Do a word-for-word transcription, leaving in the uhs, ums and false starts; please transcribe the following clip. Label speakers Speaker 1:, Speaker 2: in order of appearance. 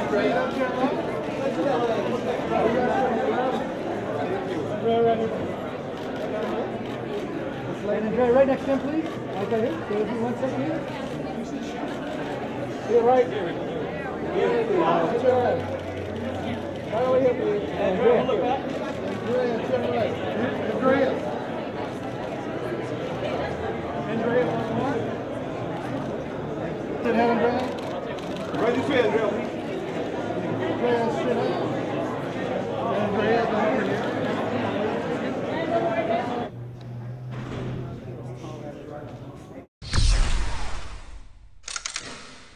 Speaker 1: And Andrea, right next to him, please. Okay, here. Stay with me one second here. Here, right. Here. Good job. Right over here, please. Andrea.